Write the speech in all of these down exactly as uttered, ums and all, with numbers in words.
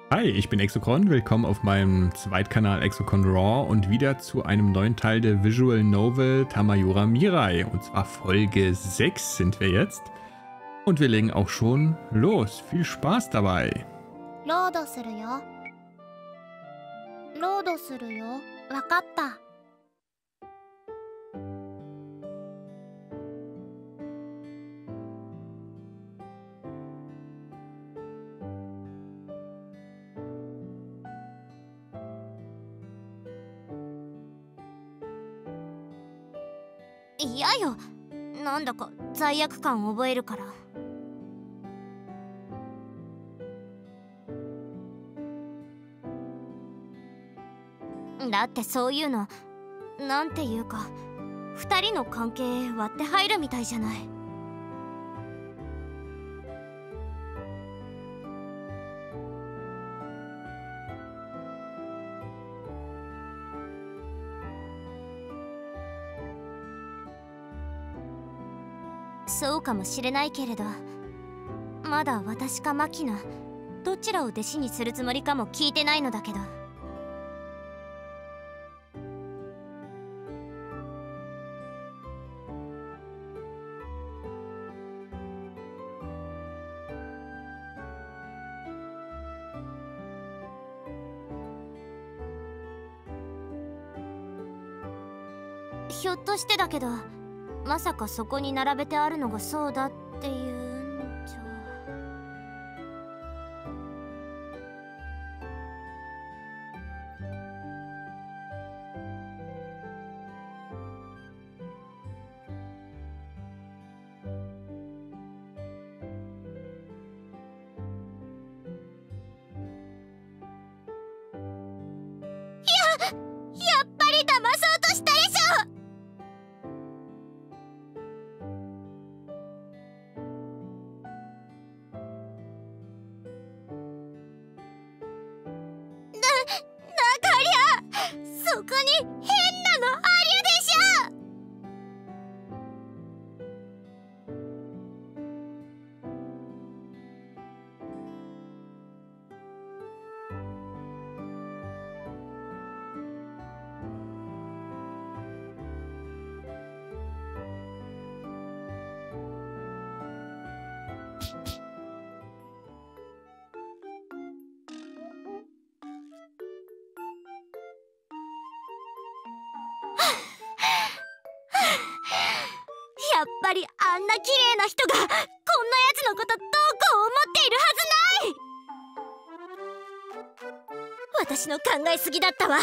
Hi, ich bin Exocon, willkommen auf meinem Zweitkanal Exocon Raw und wieder zu einem neuen Teil der Visual Novel Tamayora Mirai. Und zwar Folge sechs sind wir jetzt. Und wir legen auch schon los. Viel Spaß dabei. ロードするよ。ロードするよ。わかった。嫌よ。なんだか罪悪感覚えるから。だってそういうのなんていうか二人の関係割って入るみたいじゃない。そうかもしれないけれど、まだ私かマキナどちらを弟子にするつもりかも聞いてないのだけど。ひょっとしてだけど、まさかそこに並べてあるのがそうだっていうんじゃ。や、やっぱり騙そうとしたでしょ。だからそこに変なのありゅでしょ。やっぱりあんな綺麗な人がこんなやつのことどうこう思っているはずない。私の考えすぎだったわ。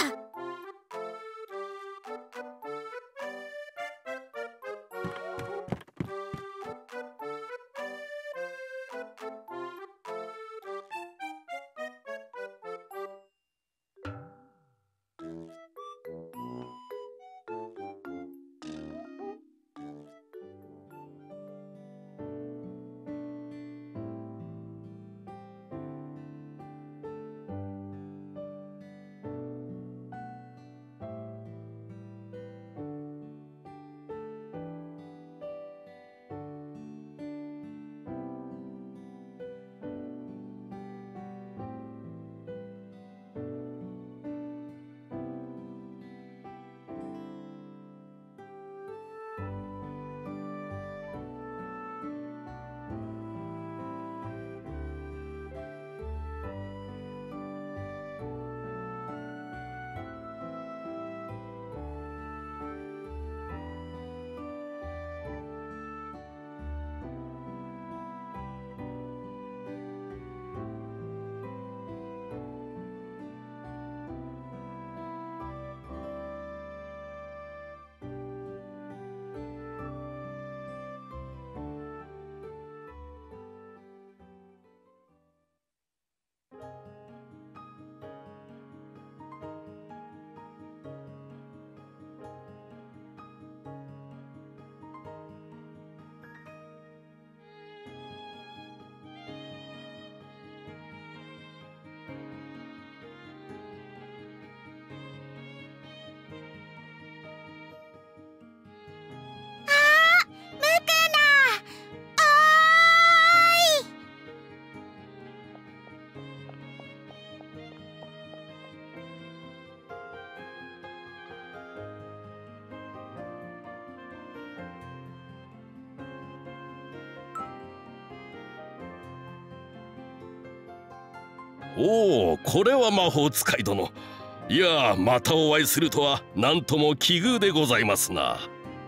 おお、これは魔法使い殿。いや、またお会いするとは何とも奇遇でございますな。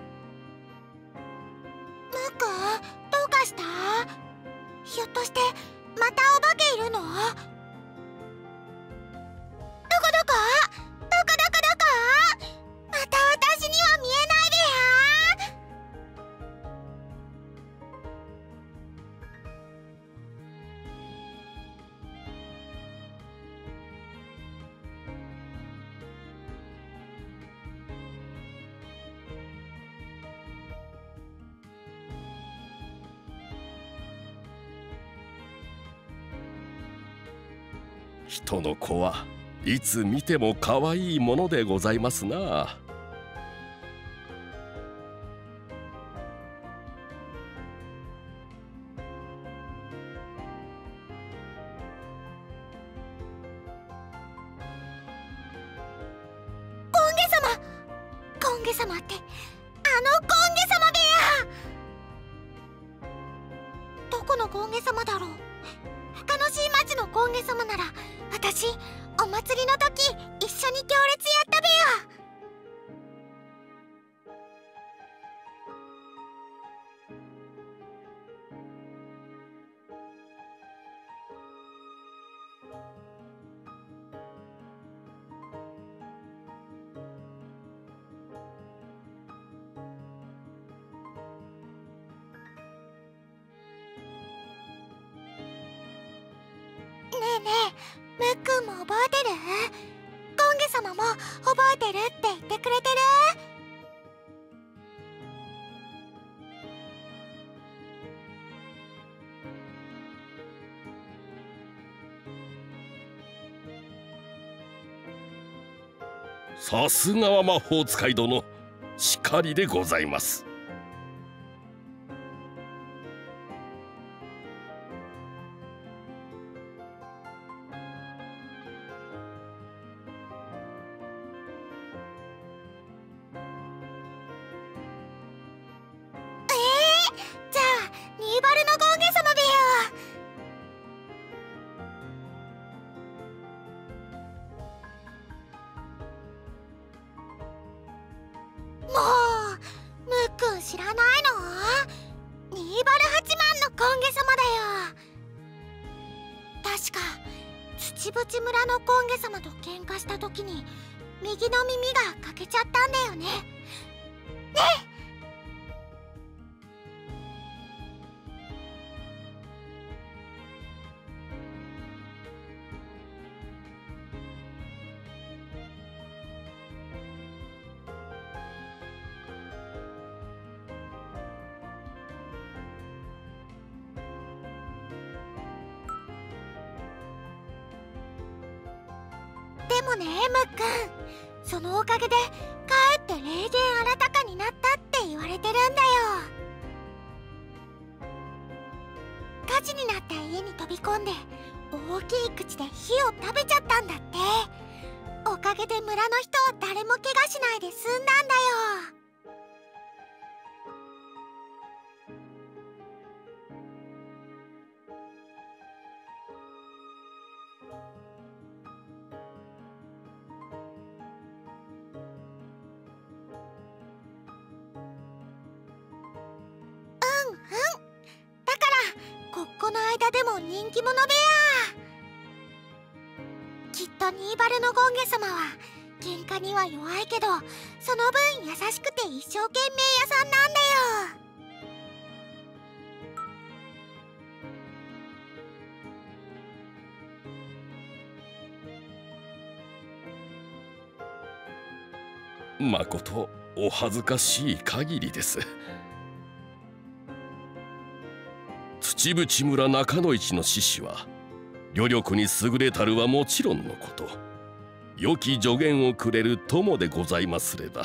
ムック、どうかした？ひょっとしてまたお化けいるの？どこどこ？どこどこどこ？また私には見えないでや。 人の子はいつ見ても可愛いものでございますな。 ゴンゲ様、ゴンゲ様ってあのゴンゲ様べや。どこのゴンゲ様だろう。深野市町のゴンゲ様なら私お祭りの時一緒に行列やったべや。ねえねえ、ムックンも覚えてる？ゴンゲ様も覚えてるって言ってくれてる？ さすがは魔法使い殿、しかりでございます。 じゃあニーバルのゴンゲ様べや。もうムックン知らないの？ニーバル八幡のゴンゲ様だよ。確か土淵村のゴンゲ様と喧嘩した時に右の耳が欠けちゃったんだよね。ねっ。でもね、ムックン、そのおかげでかえって霊言新たかになったって言われてるんだよ。火事になった家に飛び込んで大きい口で火を食べちゃったんだって。おかげで村の人を誰も怪我しないで済んだんだよ。ここの間でも人気者べや。きっとニーバルのゴンゲ様は喧嘩には弱いけどその分優しくて一生懸命屋さんなんだよ。 まことお恥ずかしい限りです。土淵村中の市の志士は旅力に優れたるはもちろんのこと、良き助言をくれる友でございますれば。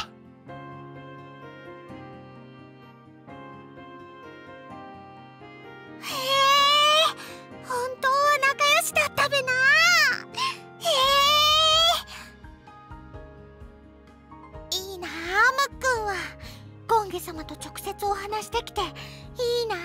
へえ、本当は仲良しだったべな。へえ、いいなあ、ムックンはゴンゲ様と直接お話できていいなあ。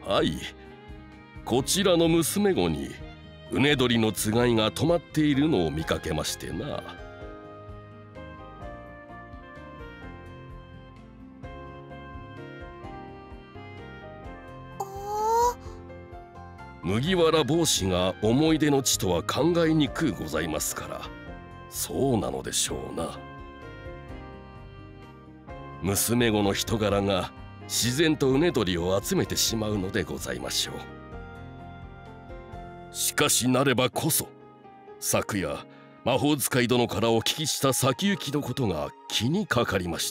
はい、こちらの娘子にうね鳥のつがいが止まっているのを見かけましてな。麦わら帽子が思い出の地とは考えにくうございますから、そうなのでしょうな。娘子の人柄が自然とうね鳥を集めてしまうのでございましょう。しかしなればこそ、昨夜魔法使い殿からお聞きした先行きのことが気にかかりまして。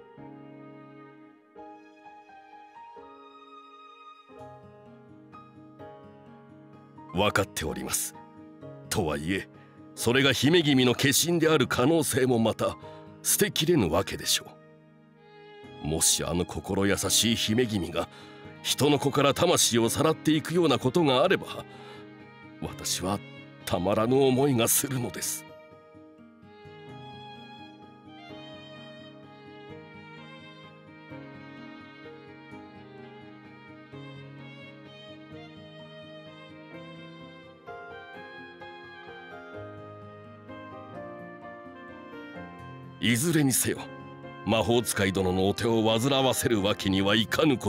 分かっております。とはいえ、それが姫君の化身である可能性もまた捨てきれぬわけでしょう。もしあの心優しい姫君が人の子から魂をさらっていくようなことがあれば、私はたまらぬ思いがするのです。いずれにせよ、魔法使い殿のお手を煩わせるわけにはいかぬこと。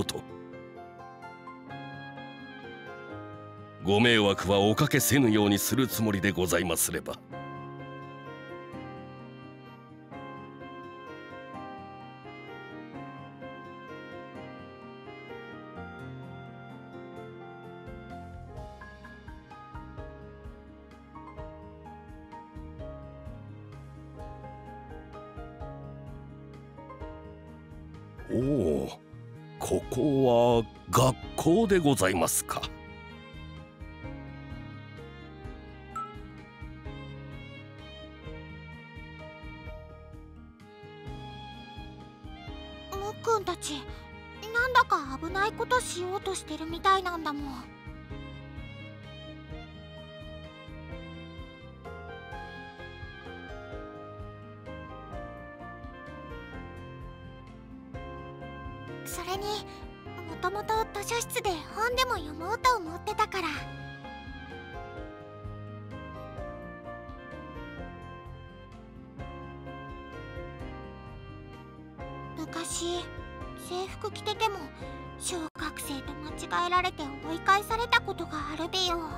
ご迷惑はおかけせぬようにするつもりでございますれば。おお、ここは学校でございますか。 むっくんたち、なんだか危ないことしようとしてるみたいなんだもん。それに、もともと図書室で本でも読もうと思ってたから。昔、制服着てても小学生と間違えられて追い返されたことがあるべよ。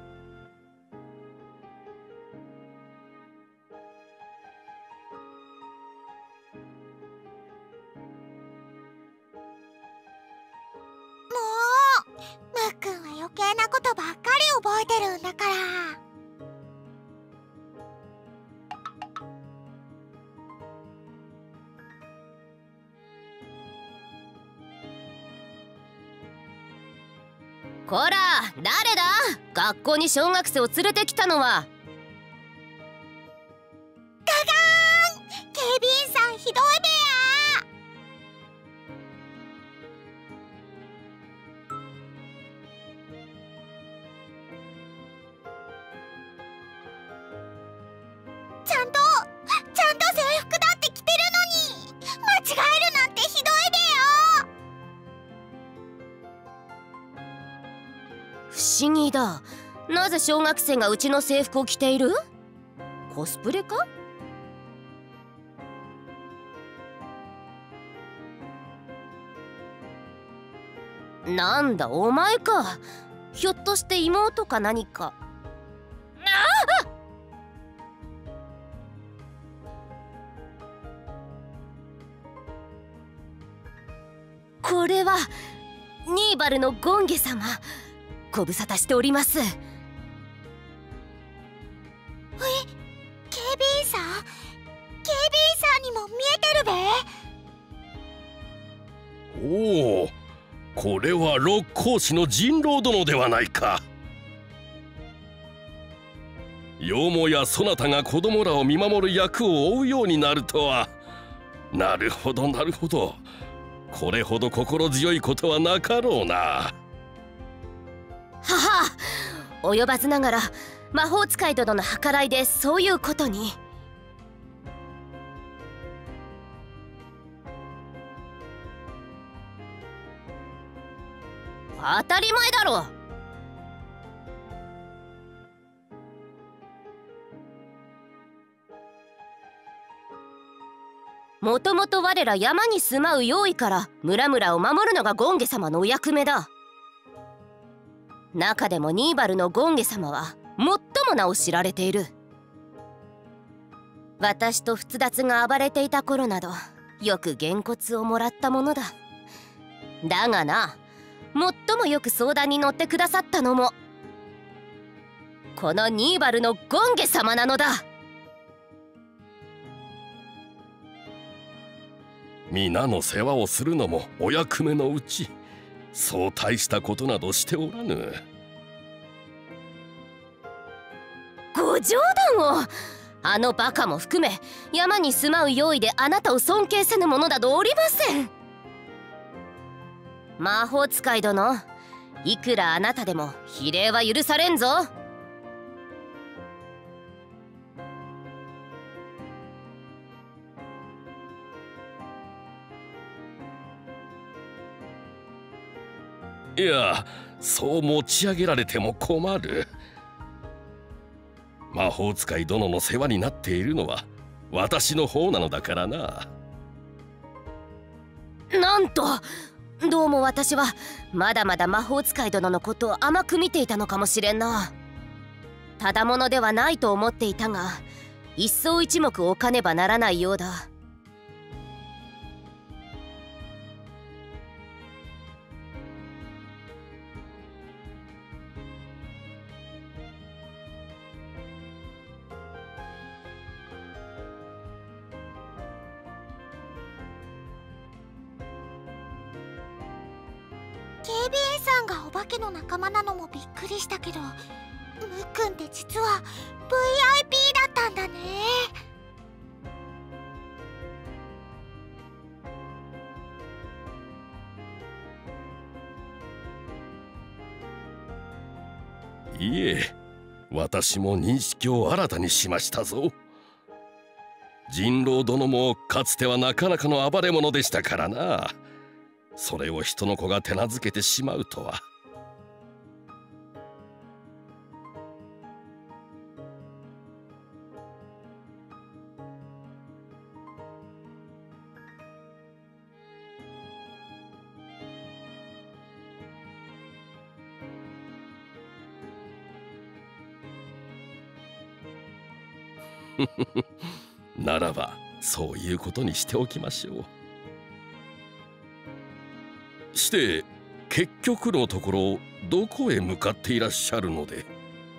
むっくんは余計なことばっかり覚えてるんだから。 こら、誰だ？学校に小学生を連れてきたのは。 ガガーン！警備員さんひどいべや。ちゃんとちゃんと制服だって着てるのに間違えるなんてひどいべよ。 不思議だ。なぜ小学生がうちの制服を着ている？コスプレか？なんだお前か。ひょっとして妹か何か。ああ！これはニーバルのゴンゲ様。ご無沙汰しております。え、 警備員さん？警備員さんにも見えてるべ。 おお、これは六甲士の人狼殿ではないか。よもやそなたが子供らを見守る役を負うようになるとは。なるほどなるほど。これほど心強いことはなかろうな。 はは、及ばずながら魔法使い殿の計らいでそういうことに。 当たり前だろ。もともと我ら山に住まう用意から村々を守るのがゴンゲ様のお役目だ。中でもニーバルのゴンゲ様は最も名を知られている。私と仏達が暴れていた頃などよくげんこつをもらったものだ。だがな、最もよく相談に乗ってくださったのもこのニーバルのゴンゲ様なのだ。 皆の世話をするのもお役目のうち、そう大したことなどしておらぬ。 ご冗談を。あのバカも含め山に住まう用意であなたを尊敬せぬものなどおりません。魔法使い殿、いくらあなたでも非礼は許されんぞ。 いや、そう持ち上げられても困る。魔法使い殿の世話になっているのは私の方なのだからな。 なんと、どうも私はまだまだ魔法使い殿のことを甘く見ていたのかもしれんな。ただものではないと思っていたが、一層一目置かねばならないようだ。 警備員さんがお化けの仲間なのもびっくりしたけど、ムックンって実は ブイアイピー だったんだね。 いえ、私も認識を新たにしましたぞ。人狼殿もかつてはなかなかの暴れ者でしたからな。それを人の子が手なずけてしまうとは。ならばそういうことにしておきましょう。して結局のところどこへ向かっていらっしゃるので？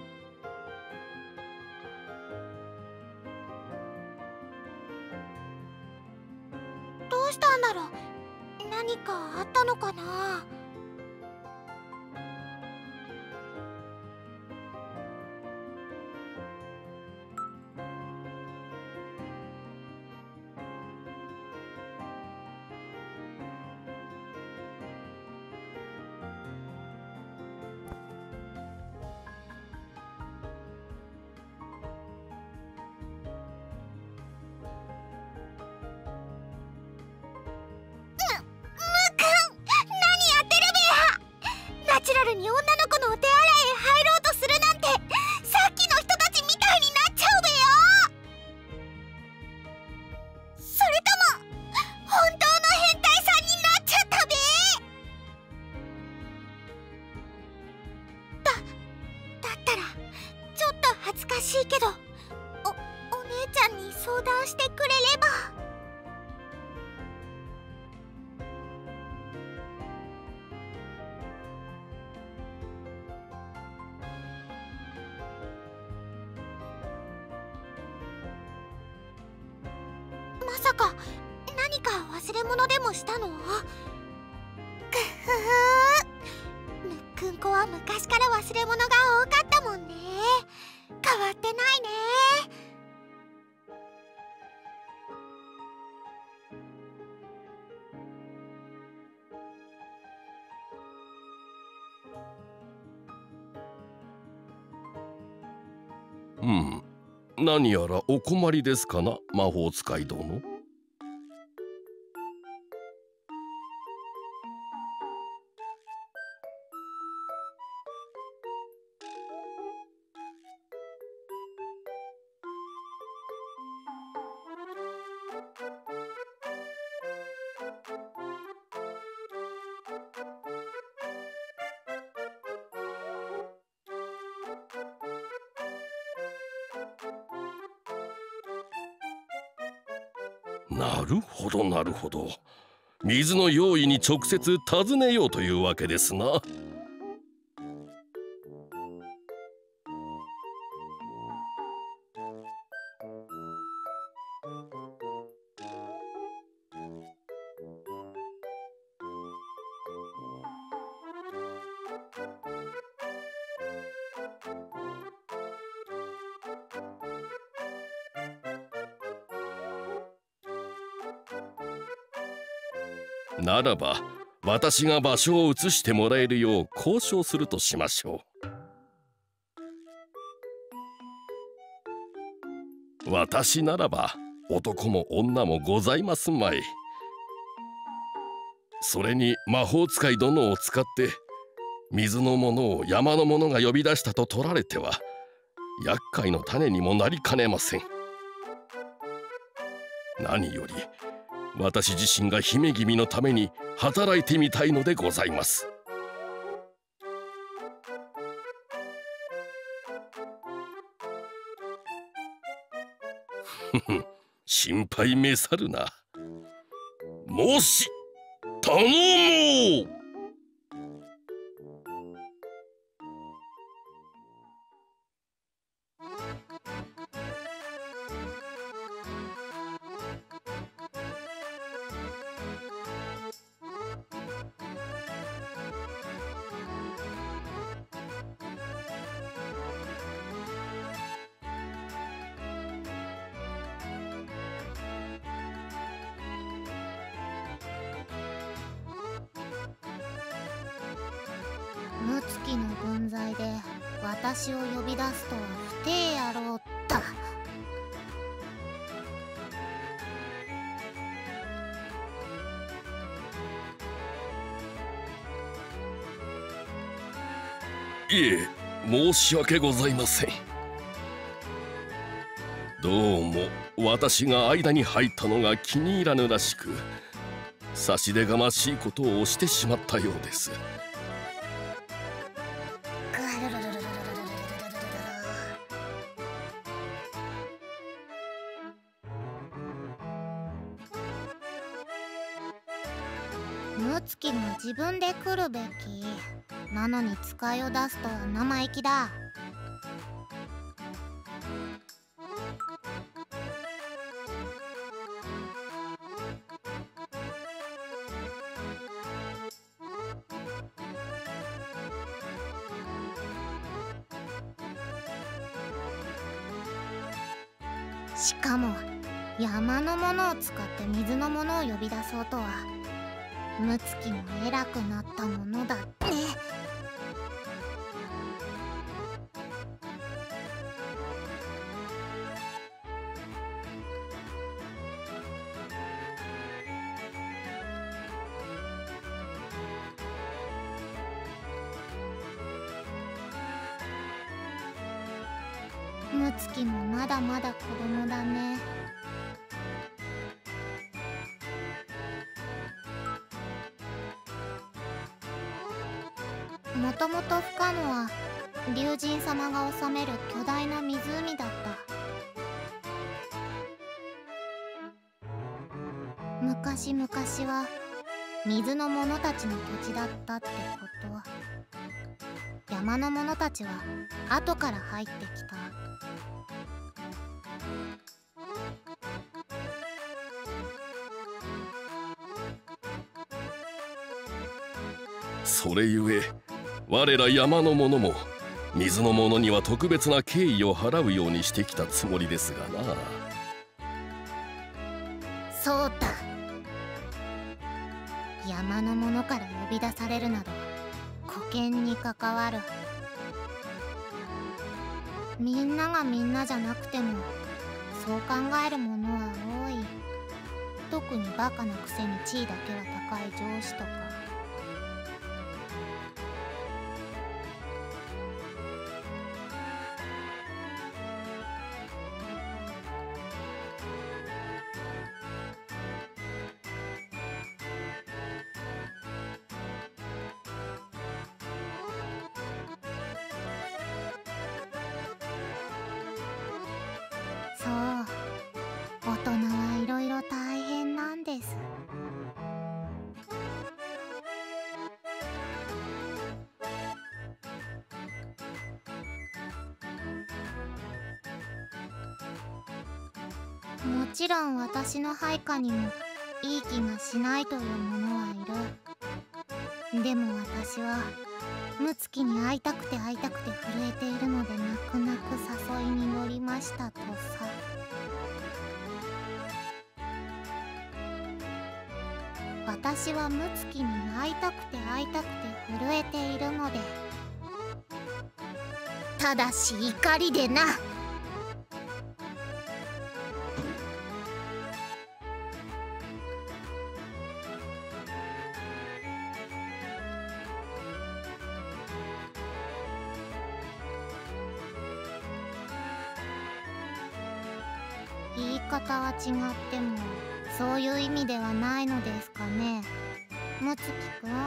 どうしたんだろう。何かあったのかな。ナチュラルに女の子のお手洗いへ入ろうとするなんて、さっきの人たちみたいになっちゃうべよ。それとも本当の変態さんになっちゃったべ。だだったらちょっと恥ずかしいけど、おお姉ちゃんに相談してくれれば。まさか何か忘れ物でもしたの？くふふ、むっくんこは昔から忘れ物が多かったもんね。変わってないね。 うん、何やらお困りですかな、魔法使い殿。 なるほどなるほど。水の用意に直接尋ねようというわけですな。ならば私が場所を移してもらえるよう交渉するとしましょう。私ならば男も女もございますまい。それに魔法使い殿を使って水の者を山の者が呼び出したと取られては厄介の種にもなりかねません。何より私自身が姫君のために働いてみたいのでございます。心配めさるな。もし頼もう。 ムツキの分際で私を呼び出すとは不定やろうった。 いえ、申し訳ございません。どうも私が間に入ったのが気に入らぬらしく、差し出がましいことをしてしまったようです。 ムツキも自分で来るべき。なのに使いを出すとは生意気だ。しかも山のものを使って水のものを呼び出そうとは、ムツキも偉くなったものだね。ムツキもまだまだ子供だね。もともと深野は龍神様が治める巨大な湖だった。昔々は水の者たちの土地だったってこと。山の者たちは後から入ってきた。 それゆえ我ら山の者も水の者には特別な敬意を払うようにしてきたつもりですがな。 そうだ。山の者から呼び出されるなど沽券に関わる。みんながみんなじゃなくてもそう考える者は多い。特にバカなくせに地位だけは高い上司とか。そう、大人はいろいろ大変。 もちろん私の配下にもいい気がしないという者はいる。でも私は睦月に会いたくて会いたくて震えているので泣く泣く誘いに乗りましたとさ。私は睦月に会いたくて会いたくて震えているので、ただし怒りでな。言い方は違ってもそういう意味ではないのですかね、睦月くん。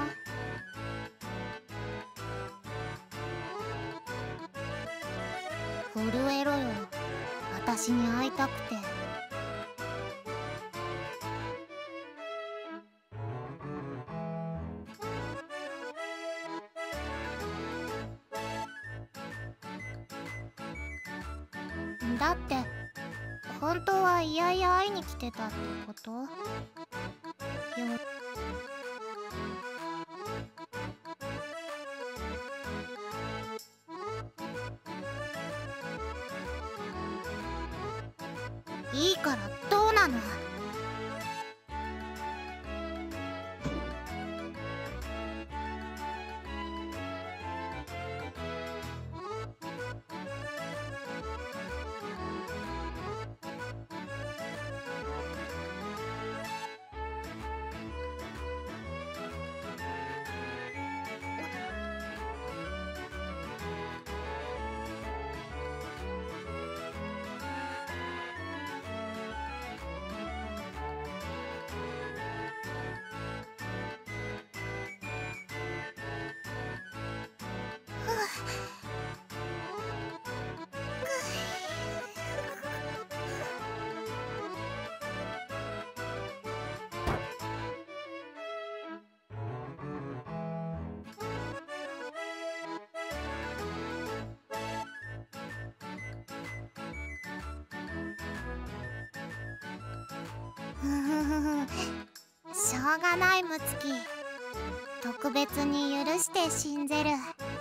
震えろよ、私に会いたくて。だって本当はいやいや会いに来てたってことよ。いいからどうなの？ふふふふ、しょうがない睦月、特別に許してしんぜる。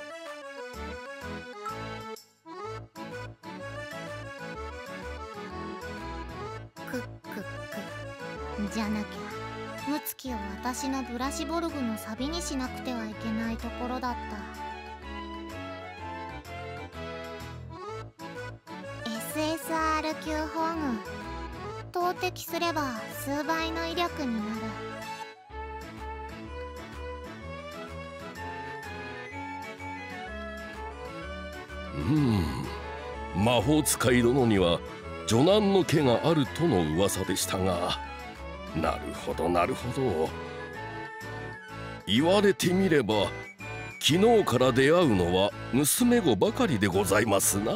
くっくっく、じゃなきゃ睦月を私のブラシボルグのサビにしなくてはいけないところだった。 エスエスアール 級宝具、投擲すれば数倍の威力になる。 うーん、魔法使い殿には女難の毛があるとの噂でしたが、なるほどなるほど。言われてみれば昨日から出会うのは娘子ばかりでございますな。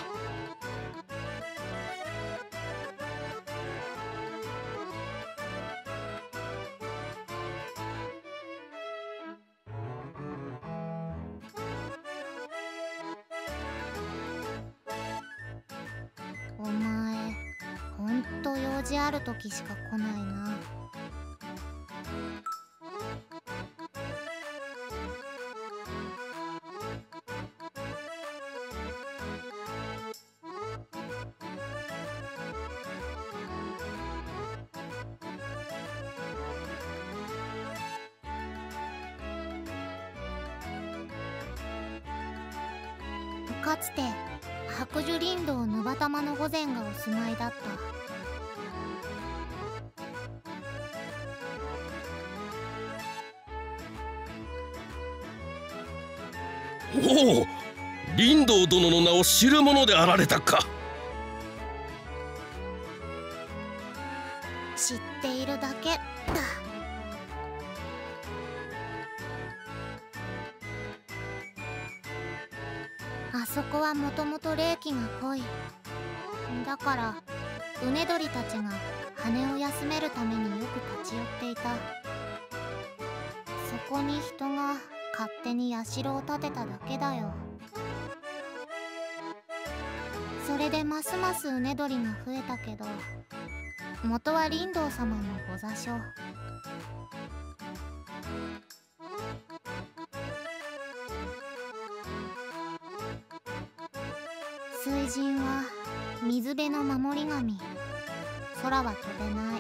お前ほんと用事ある時しか来ないな。かつて白樹林道ぬばたまの御前がお住まいだった。 おお、林道殿の名を知る者であられたか。 知っているだけだ。あそこはもともと霊気が濃い。だからうね鳥たちが羽を休めるためによく立ち寄っていた。そこに人が勝手に社を建てただけだよ。それでますますうね鳥が増えたけど、 元は林道様のご座所。水神は水辺の守り神。空は飛べない。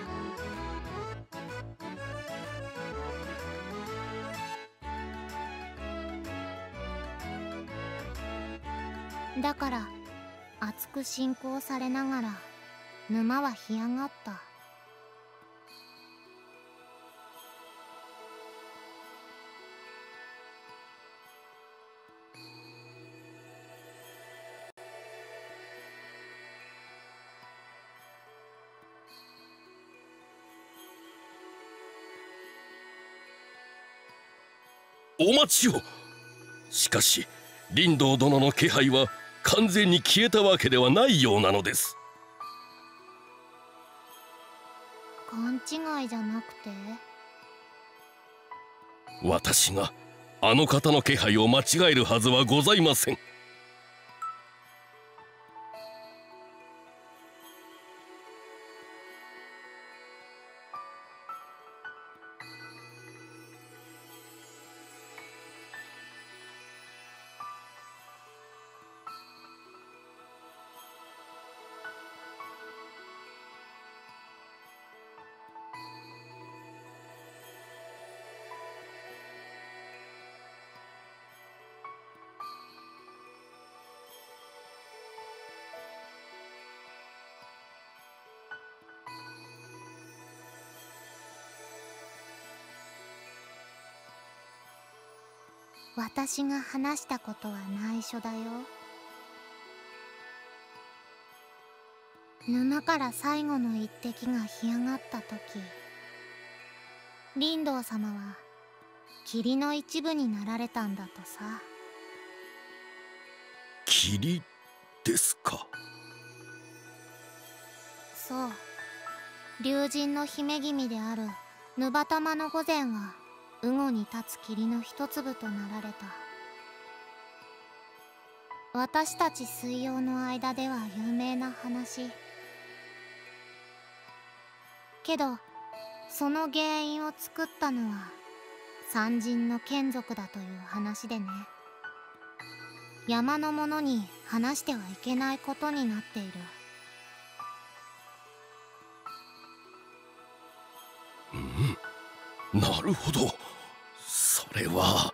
だから厚く信仰されながら沼は干上がった。 お待ちを。しかし林道殿の気配は完全に消えたわけではないようなのです。 勘違いじゃなくて、 私があの方の気配を間違えるはずはございません。 私が話したことは内緒だよ。沼から最後の一滴が干上がった時、林道様は霧の一部になられたんだとさ。 霧ですか。 そう、龍神の姫君であるヌバタマの御前は羽後に立つ霧の一粒となられた。私たち水妖の間では有名な話。けどその原因を作ったのは山神の眷属だという話でね。山の者に話してはいけないことになっている。 うん、なるほど。それは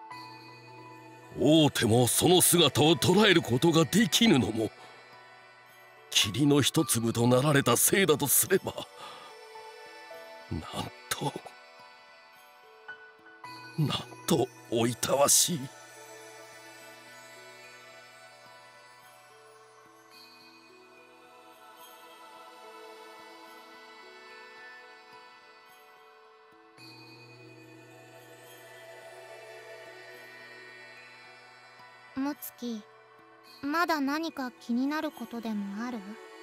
王手もその姿を捉えることができぬのも霧の一粒となられたせいだとすれば、なんとなんとおいたわしい。 むつき、まだ何か気になることでもある？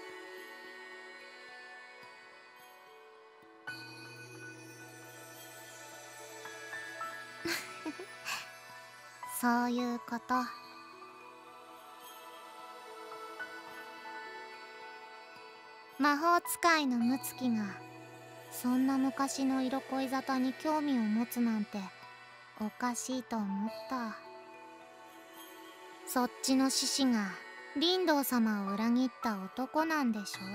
そういうこと。魔法使いのむつきがそんな昔の色恋沙汰に興味を持つなんておかしいと思った。そっちの獅子が林道様を裏切った男なんでしょ。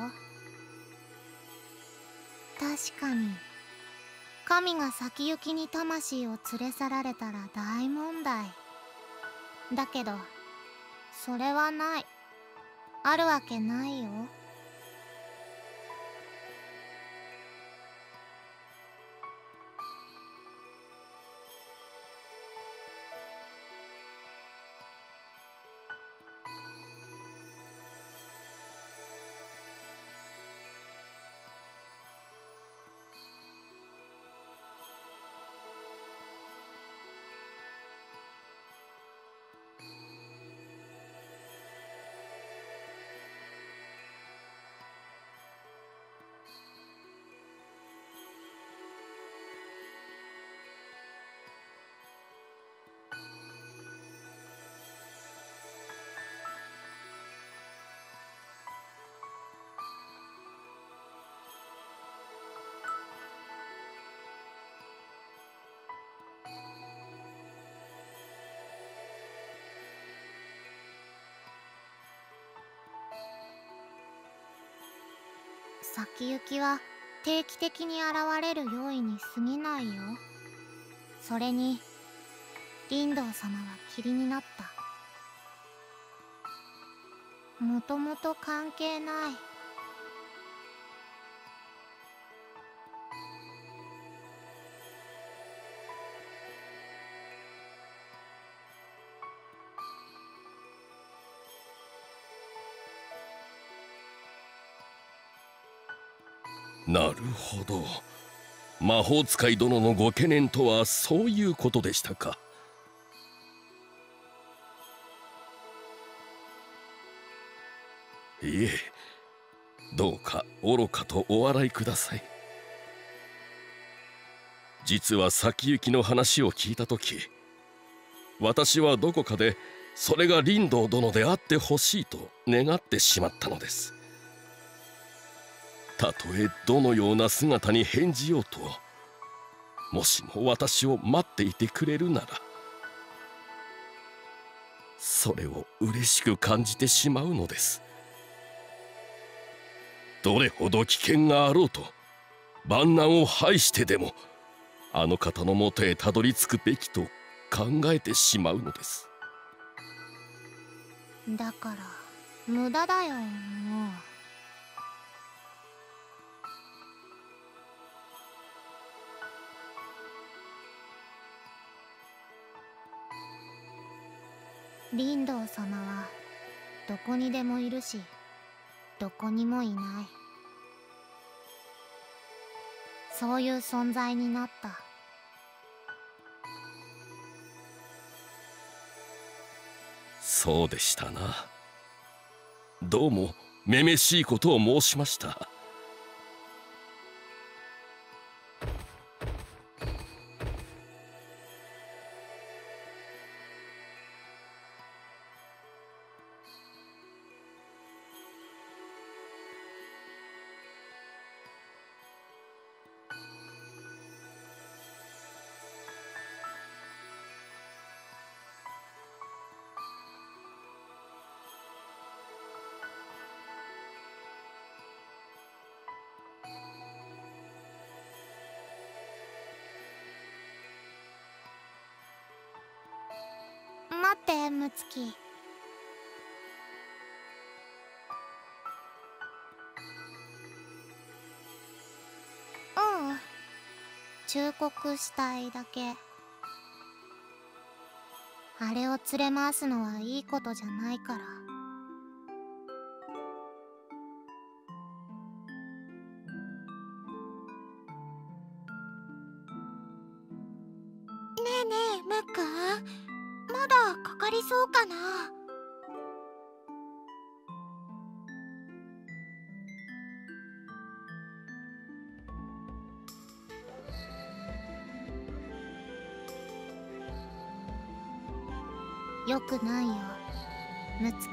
確かに神が先行きに魂を連れ去られたら大問題だけど、それはない。あるわけないよ。 先行きは定期的に現れる用意に過ぎないよ。それにリンドウ様は霧になった。もともと関係ない。 なるほど。魔法使い殿のご懸念とはそういうことでしたか。いえ、どうか愚かとお笑いください。実は先行きの話を聞いたとき、私はどこかでそれが林道殿であってほしいと願ってしまったのです。たとえどのような姿に変じようと、もしも私を待っていてくれるなら、それを嬉しく感じてしまうのです。どれほど危険があろうと万難を排してでもあの方のもとへたどり着くべきと考えてしまうのです。 だから無駄だよ、もう。林道様はどこにでもいるし、どこにもいない。そういう存在になった。 そうでしたな。どうもめめしいことを申しました。 待って、ムツキ。うん、忠告したいだけ。あれを連れ回すのはいいことじゃないから。ねえねえ、ムック、まだかかりそうかな。よくないよ、ムツキ。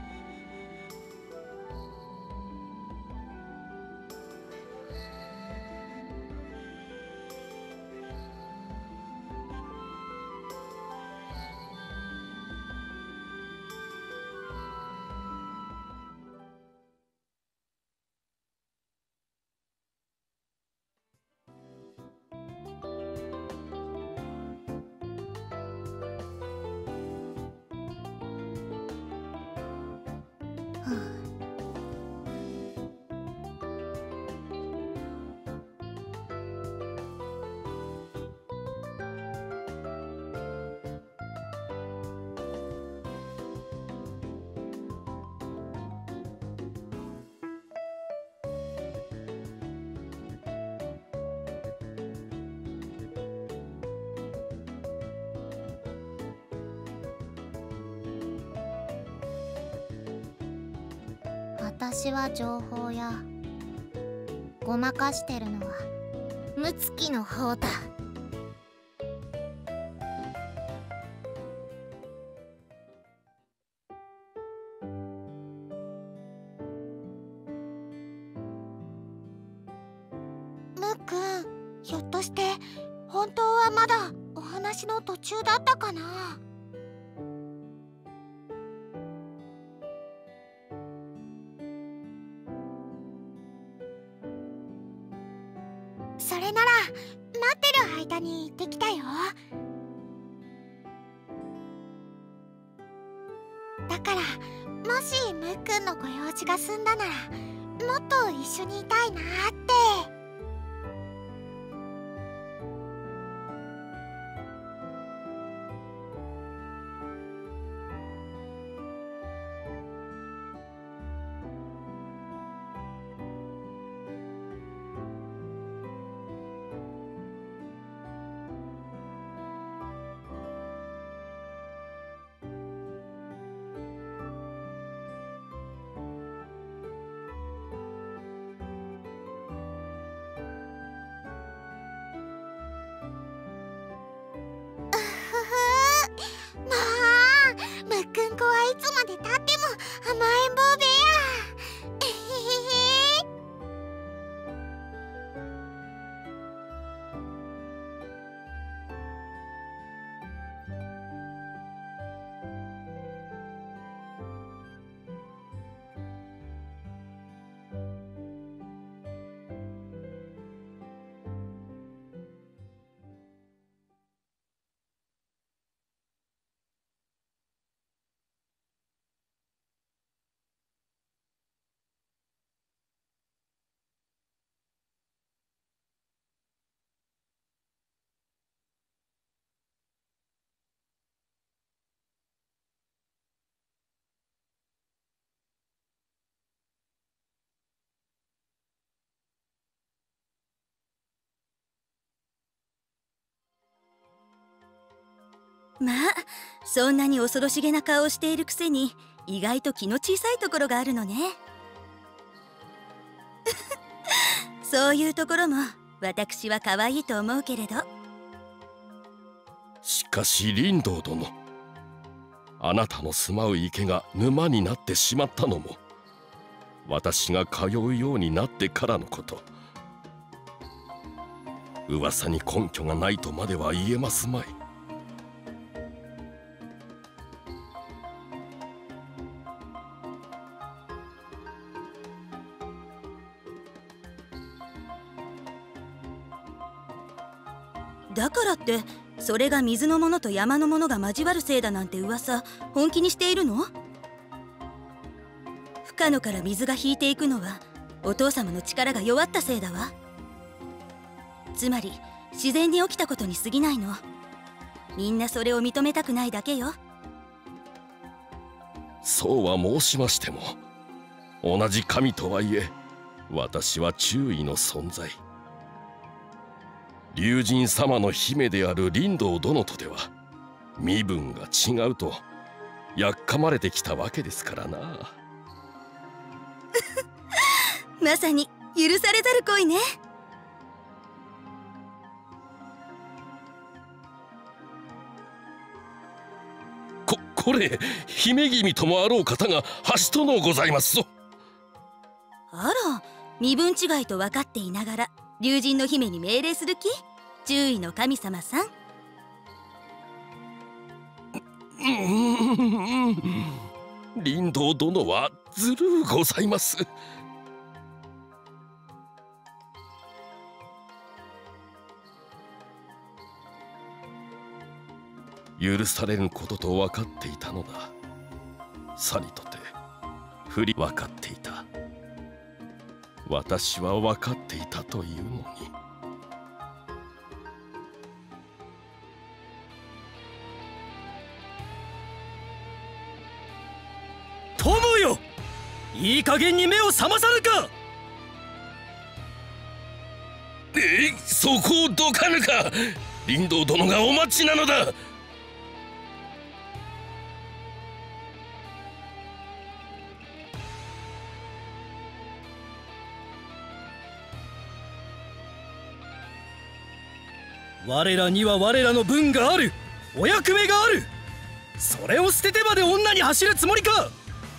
私は情報やごまかしてるのはムツキの方だ。ムックン、ひょっとして本当はまだお話の途中だったかな。 れなら待ってる間に行ってきたよ。だからもしムックンのご用事が済んだならもっと一緒にいたいなって。ムックン子はいつまでたっても甘えん坊べや。えへへ。 まあそんなに恐ろしげな顔をしているくせに意外と気の小さいところがあるのね。そういうところも私は可愛いと思うけれど。 しかし林道殿、あなたの住まう池が沼になってしまったのも私が通うようになってからのこと。噂に根拠がないとまでは言えますまい。 だからってそれが水のものと山のものが交わるせいだなんて噂本気にしているの？深野から水が引いていくのはお父様の力が弱ったせいだわ。つまり自然に起きたことに過ぎないの。みんなそれを認めたくないだけよ。 そうは申しましても同じ神とはいえ私は注意の存在。龍神様の姫である林道殿とでは身分が違うとやっかまれてきたわけですからな。 まさに許されざる恋ね。 ここれ姫君ともあろう方が橋殿ございますぞ。 あら、身分違いと分かっていながら龍神の姫に命令する気？注意の神様さん。 うーん、林道殿はずるうございます。許されぬことと分かっていたのだ。さりとて振り分かっていた。私は分かっていたというのに。 友よ、いい加減に目を覚まさぬか。 え、そこをどかぬか。林道殿がお待ちなのだ。 我らには我らの分がある。お役目がある。それを捨ててまで女に走るつもりか。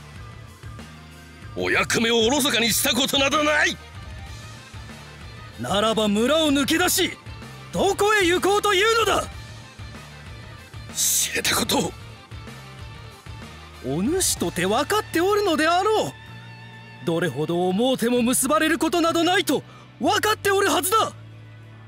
お役目をおろそかにしたことなどない。 ならば村を抜け出しどこへ行こうというのだ。 知れたことをお主とて分かっておるのであろう。どれほど思うても結ばれることなどないと分かっておるはずだ。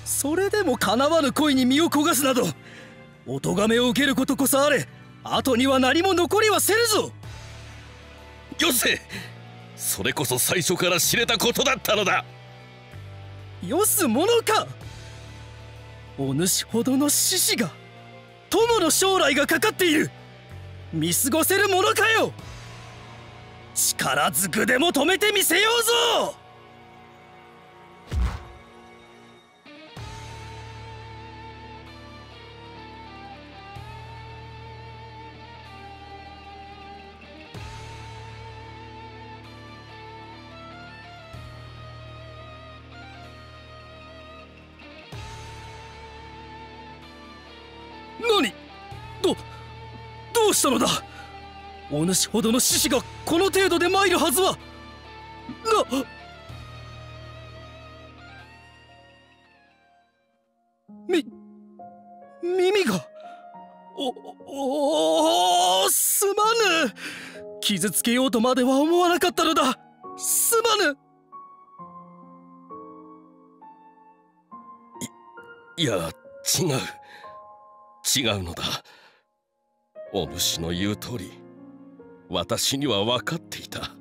それでもかなわぬ恋に身を焦がすなど、お咎めを受けることこそあれ、後には何も残りはせぬぞ。 よせ、それこそ最初から知れたことだったのだ。 よすものか。お主ほどの志士が、友の将来がかかっている、見過ごせるものかよ。力ずくでも止めてみせようぞ。何？ど、どうしたのだ？お主ほどの志士がこの程度で参るはずは。な、み、耳が。お、お、すまぬ。傷つけようとまでは思わなかったのだ。すまぬ。 い、いや、違う。違うのだ。お主の言う通り、私には分かっていた。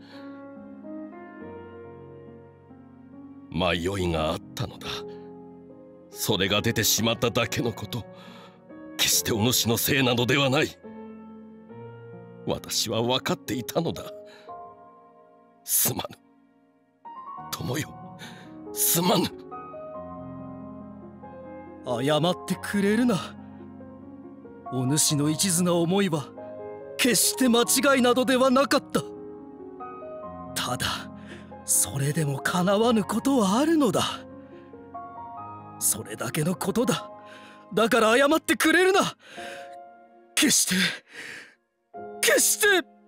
迷いがあったのだ。それが出てしまっただけのこと。決してお主のせいなのではない。私は分かっていたのだ。すまぬ。友よ、すまぬ。 謝ってくれるな。お主の一途な思いは決して間違いなどではなかった。ただそれでもかなわぬことはあるのだ。それだけのことだ。だから謝ってくれるな。決して決して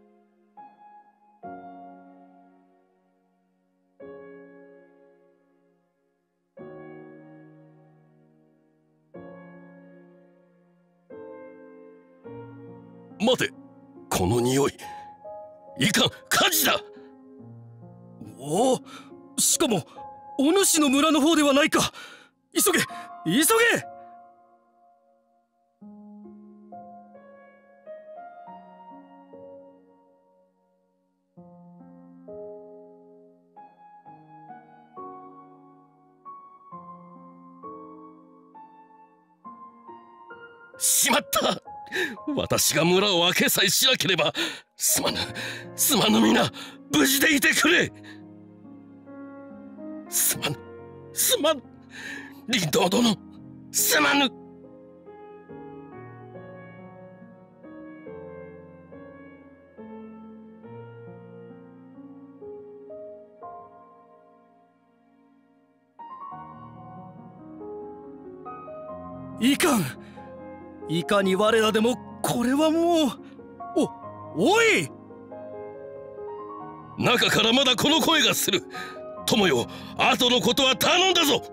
待て、この匂い。いかん、火事だ。 おお、しかもお主の村の方ではないか。急げ急げ。 しまった。私が村を開けさえしなければ。すまぬ、すまぬ。皆無事でいてくれ。すまぬ、すまぬ。林道殿、すまぬ。 いかん。いかに我らでもこれはもう。お、おい。 中からまだこの声がする。友よ、後のことは頼んだぞ。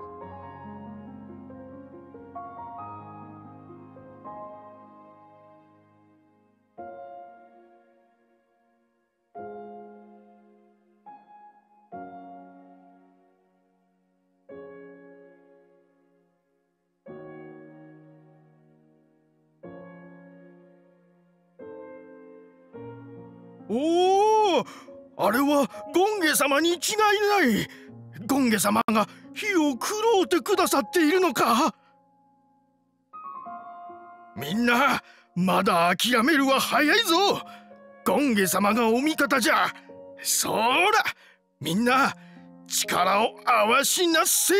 おお、あれは権下様に違いない。権下様が火を食ろうてくださっているのか。みんなまだ諦めるは早いぞ。権下様がお味方じゃ。そら、みんな力を合わしなせ。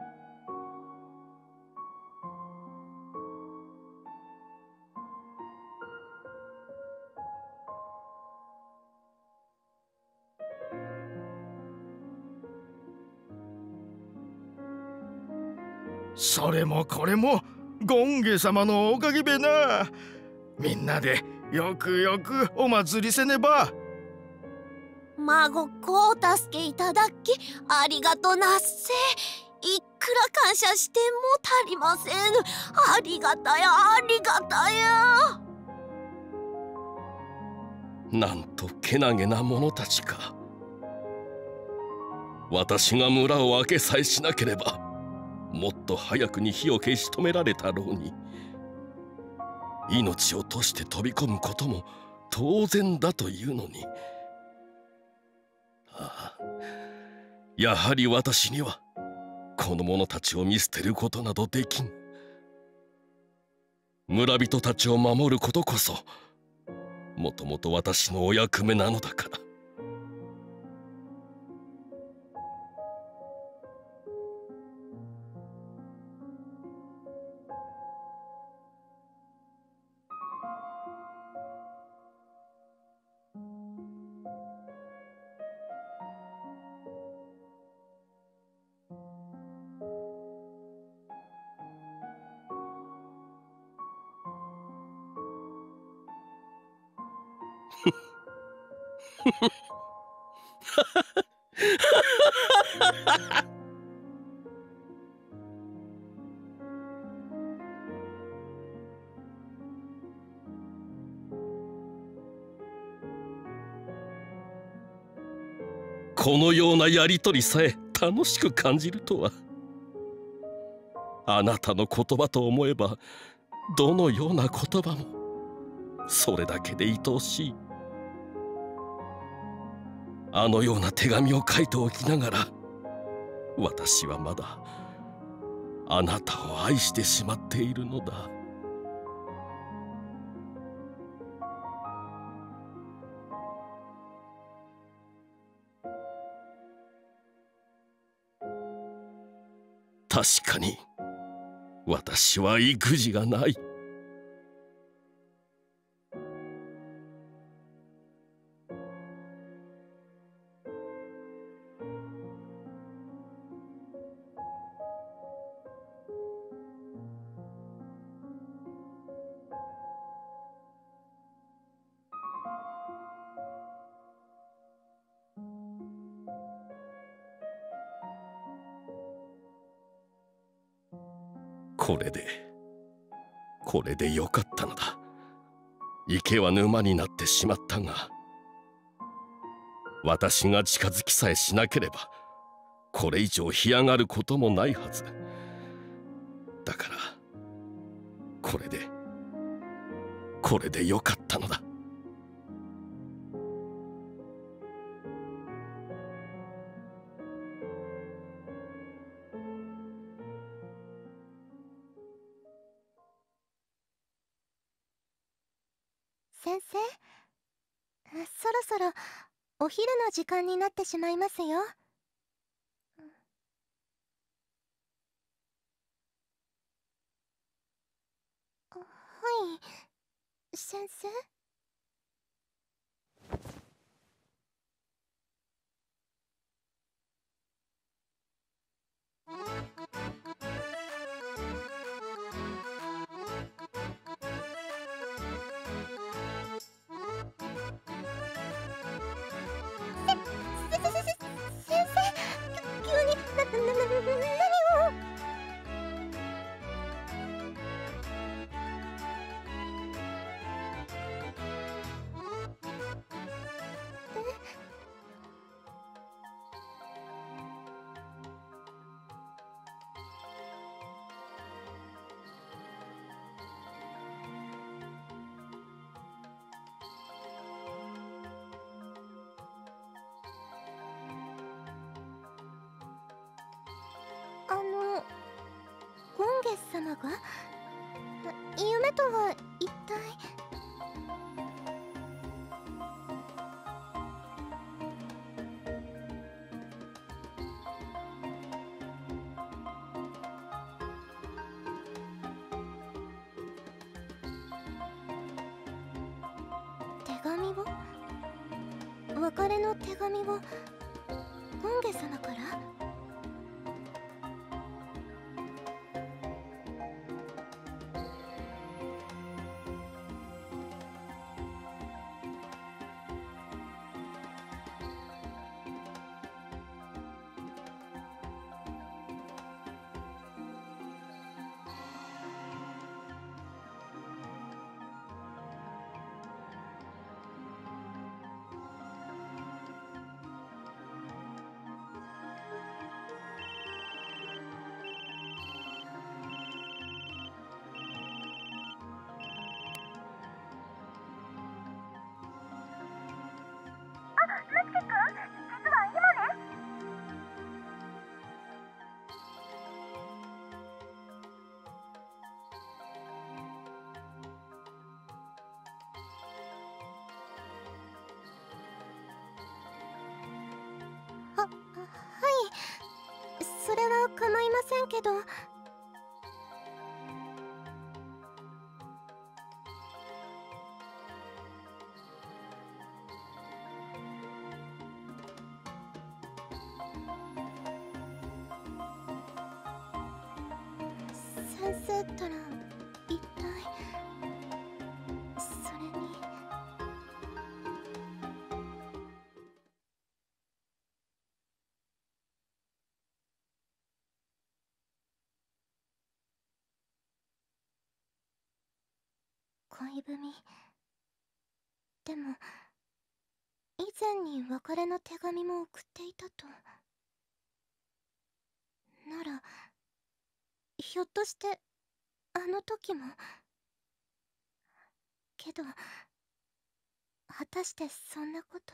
それもこれも権下様のおかげべな。みんなでよくよくお祭りせねば。 孫っ子をお助けいただきありがとなっせ。いくら感謝しても足りません。ありがたやありがたや。 なんとけなげな者たちか。私が村を開けさえしなければもっと早くに火を消し止められたろうに。命を賭して飛び込むことも当然だというのに。ああ、やはり私にはこの者たちを見捨てることなどできん。村人たちを守ることこそもともと私のお役目なのだから。このようなやりとりさえ楽しく感じるとは。あなたの言葉と思えばどのような言葉もそれだけで愛おしい。あのような手紙を書いておきながら私はまだあなたを愛してしまっているのだ。確かに私は育児がない。これでこれでよかったのだ。池は沼になってしまったが、私が近づきさえしなければこれ以上干上がることもないはずだから、これでこれでよかったのだ。 先生、そろそろお昼の時間になってしまいますよ。はい、先生。あの、ゴンゲス様が夢とは一体。手紙を、別れの手紙をゴンゲ様から。 はいそれは構いませんけど。先生ったら一体それに。恋文でも以前に別れの手紙も送っていたとなら、ひょっとしてあの時も。けど果たしてそんなこと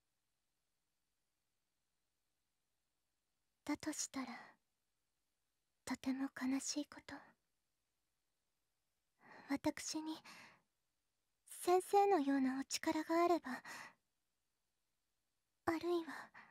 だとしたらとても悲しいこと。私に先生のようなお力があれば、あるいは